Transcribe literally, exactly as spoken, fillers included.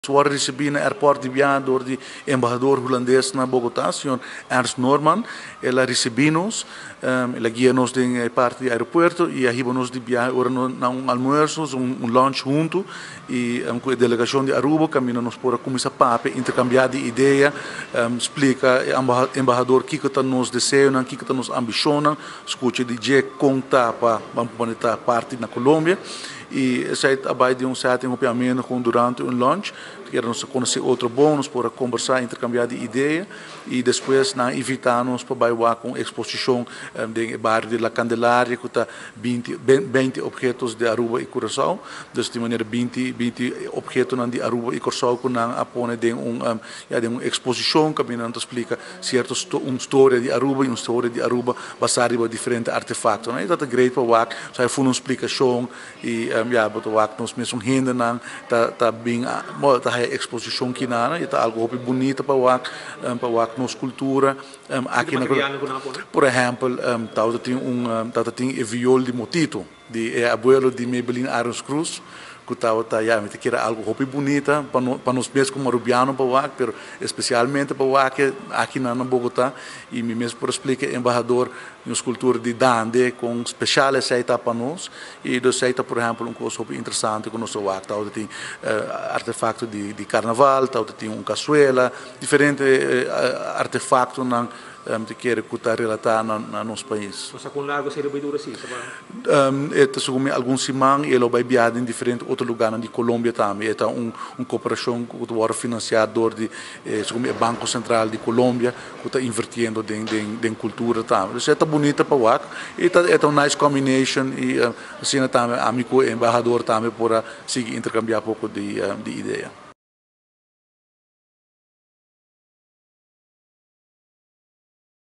Worden recebido no aeroporto de Bian door de embajador holandês na Bogotá, senhor Ernst Norman. Ela recebeu-nos, um, ela guia-nos em parte do aeroporto e arriba-nos de Bian agora um almoço, um, um lunch junto e um, com a delegação de Aruba caminhamos por começar a intercambiar de ideia, um, explica ao embajador o que está nos desejos, o que está nos ambicionando, escute de que conta para a parte na Colômbia. E sai abaixo de um certo acompanhamento com durante um lunch, queremos conhecer outro bônus para conversar, intercambiar de ideia e depois na invitar-nos para bailar com exposição um, do bairro de La Candelaria que está vinte, vinte objetos de Aruba e Curaçao, desta maneira vinte, vinte objetos de Aruba e Curaçao que não apone de um, um, ja, de uma exposição que não explica certo uma história de Aruba e uma história de Aruba baseada em diferentes artefatos, né? Dat é great para o sai foi uma explicação e um, ja, para o nós mesmos ainda não tá tá bem tá exposição que nada e tá algo bonito para o um, para o nossa cultura um, aqui na por exemplo um, tá tem um tá tem o viol de Motito de é abuelo de Maybelline Arons Cruz que estava tá já me que era algo muito bonita para para nós mesmos como arubiano para o ac, pero especialmente para o ac aqui na Bogotá e me mesmo por explicar embaixador de escultura de Dande com especial aceita para nós e do aceita por exemplo um coisa muito interessante com nosso ac, tá tem uh, artefacto de de carnaval, tá tem um caçuela, diferente uh, artefacto na um, te quer que está relatado no nosso país. Mas com largo seria bem duro assim, um, Este segundo alguns semana ele vai viajar em diferentes outros lugares de Colômbia também. Esta um uma cooperação com o financiador de eh, segundo o Banco Central de Colômbia que está invertindo em em cultura também. Isso é bonita para o ac. E é uma nice combination e assim também amigo embaixador também para seguir intercambiar um pouco de de ideia.